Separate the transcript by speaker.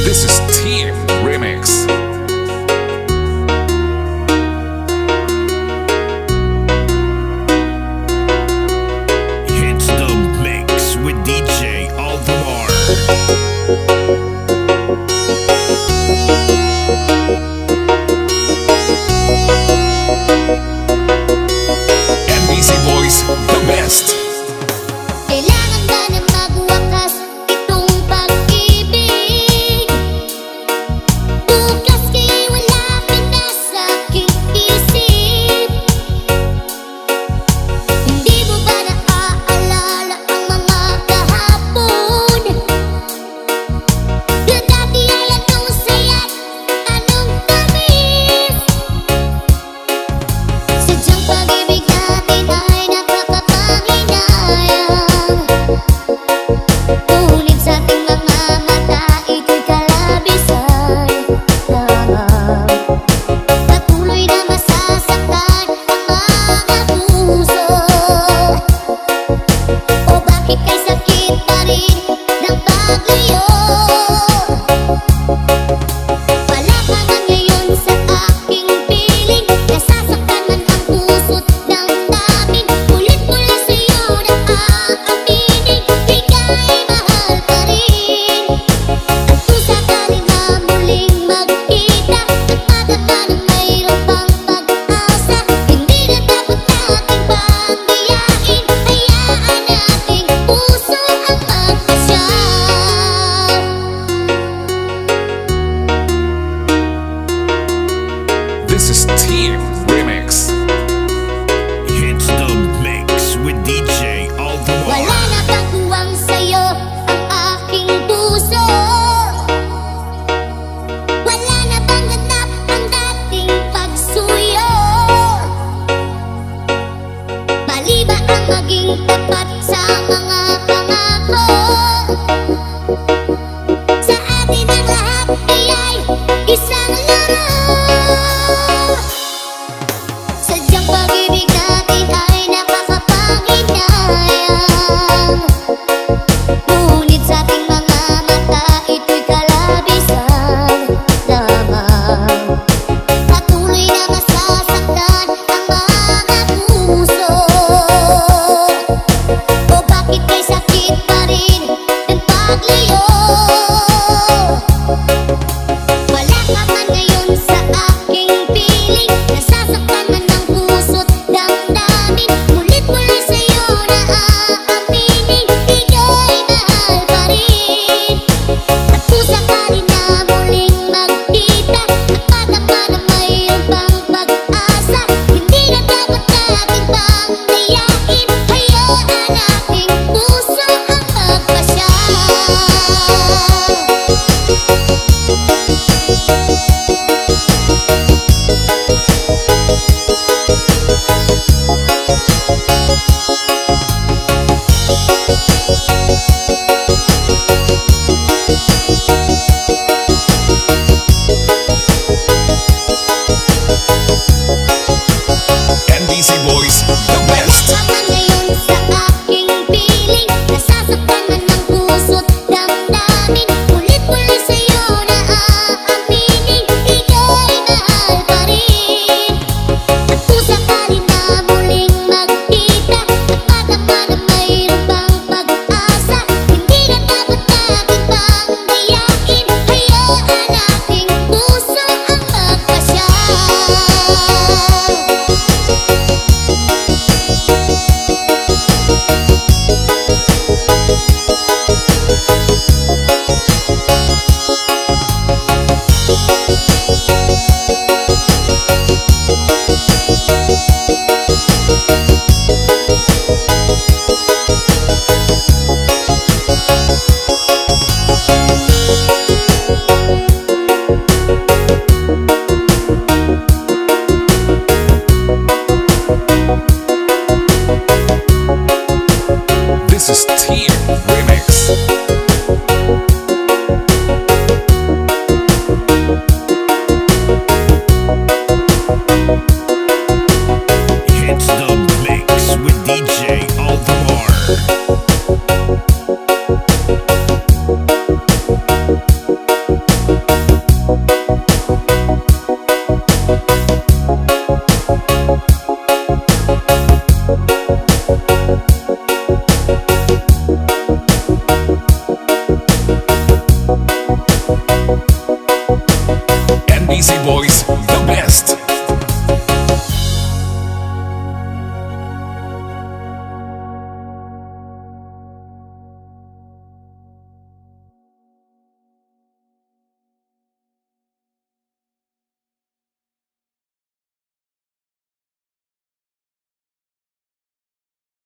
Speaker 1: This is Team Remix.
Speaker 2: Hits the mix with DJ Alvamar.
Speaker 1: NBC Boys, the best.
Speaker 3: Kailangan ba na magwakas itong pag-ibig? Bukas kay wala ka na sa aking isip. Hindi mo ba naaalala ang mga kahapon? Na dati ay anong saya't anong tamis? Sadyang pag-ibig natin ay nakakapanghinayang. Ngunit sa ating mga mata ito'y kalabisan lamang. Patuloy na masasaktan ang mga puso. O bakit kay sakit pa rin ng paglayo? Wala ka man ngayon sa aking piling. Nasasaktan man ang puso't damdamin. Ulit-ulit sa'yo na aaminin. Ika'y mahal pa rin. At kung sakaling na muling magkita, nagpataka na mayroon pang pag-asa. Hindi na dapat nating panggiyain. Hayaan nating puso ang magpasya.
Speaker 1: This is Team Remix.
Speaker 2: Hits the mix with DJ Alvamar.
Speaker 3: Wala na bang buwang sa'yo ang aking puso? Wala na bang ganap ang dating pagsuyo? Mali ba ang maging tapat sa mga pangako? Sa atin ang lahat ay isang laro. Sadyang pag-ibig natin ay nakakapanghinayang. Ngunit sa ating mga mata ito'y kalabisan lamang. Patuloy na masasaktan ang mga puso. O bakit kay sakit pa rin ng paglayo? Wala ka man ngayon sa aking piling. Nasasaktan man ang puso't damdamin. Mulit-muli sa'yo na aaminin. Ika'y mahal pa rin. At kung sakaling na muling magkita, nagpataka na mayroon pang pag-asa. Hindi na dapat natin panglayain. Hayaan nating puso ang magpasya.
Speaker 1: the best.